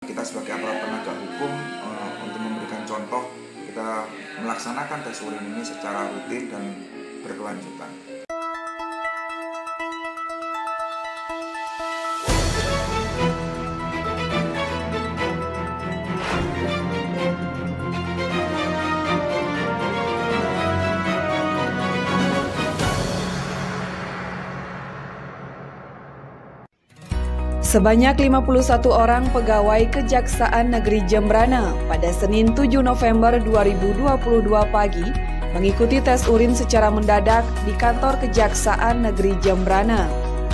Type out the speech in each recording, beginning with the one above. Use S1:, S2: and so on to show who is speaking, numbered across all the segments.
S1: kita sebagai aparat penegak hukum untuk memberikan contoh, kita melaksanakan tes urin ini secara rutin dan berkelanjutan.
S2: Sebanyak 51 orang pegawai Kejaksaan Negeri Jembrana pada Senin 7 November 2022 pagi mengikuti tes urin secara mendadak di kantor Kejaksaan Negeri Jembrana.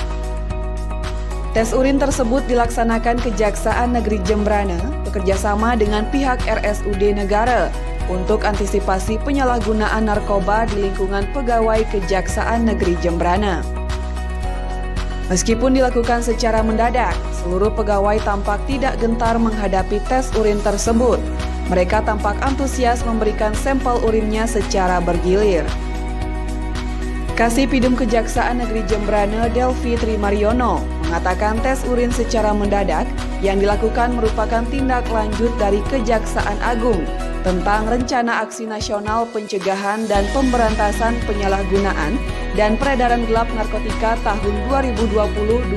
S2: Tes urin tersebut dilaksanakan Kejaksaan Negeri Jembrana bekerjasama dengan pihak RSUD Negara untuk antisipasi penyalahgunaan narkoba di lingkungan pegawai Kejaksaan Negeri Jembrana. Meskipun dilakukan secara mendadak, seluruh pegawai tampak tidak gentar menghadapi tes urin tersebut. Mereka tampak antusias memberikan sampel urinnya secara bergilir. Kasipidum Kejaksaan Negeri Jembrana Delvi Trimariono mengatakan tes urin secara mendadak yang dilakukan merupakan tindak lanjut dari Kejaksaan Agung tentang Rencana Aksi Nasional Pencegahan dan Pemberantasan Penyalahgunaan dan Peredaran Gelap Narkotika tahun 2020-2024.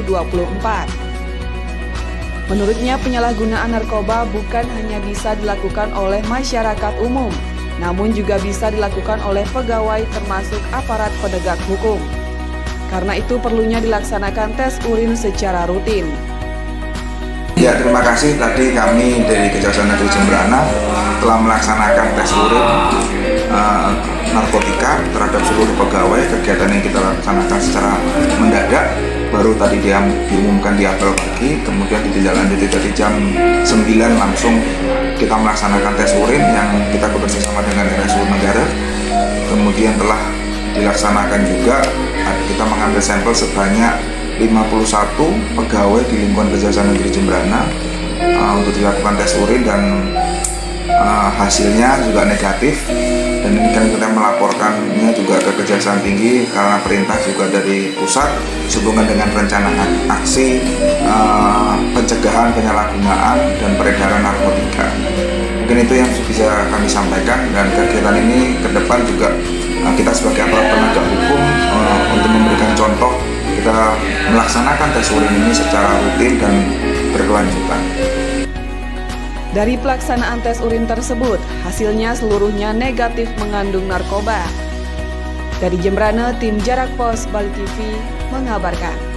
S2: Menurutnya, penyalahgunaan narkoba bukan hanya bisa dilakukan oleh masyarakat umum, namun juga bisa dilakukan oleh pegawai termasuk aparat penegak hukum. Karena itu perlunya dilaksanakan tes urin secara rutin.
S1: Ya, terima kasih. Tadi kami dari Kejaksaan Negeri Jembrana telah melaksanakan tes urin narkotika terhadap seluruh pegawai. Kegiatan yang kita laksanakan secara mendadak, baru tadi diumumkan di apel pagi, kemudian ditindaklanjuti tadi jam 9 langsung kita melaksanakan tes urin yang kita bekerjasama dengan RSUD Negara. Kemudian telah dilaksanakan juga, kita mengambil sampel sebanyak 51 pegawai di lingkungan Kejaksaan Negeri Jembrana untuk dilakukan tes urin dan hasilnya juga negatif, dan ini kan kita melaporkannya juga ke Kejaksaan Tinggi karena perintah juga dari pusat sehubungan dengan rencana aksi pencegahan penyalahgunaan dan peredaran narkotika. Mungkin itu yang bisa kami sampaikan, dan kegiatan ini ke depan juga kita sebagai aparat penegak hukum untuk memberikan contoh, kita melaksanakan tes urin ini secara rutin dan berkelanjutan.
S2: Dari pelaksanaan tes urin tersebut, hasilnya seluruhnya negatif mengandung narkoba. Dari Jembrana, tim Jarak Pos Bali TV mengabarkan.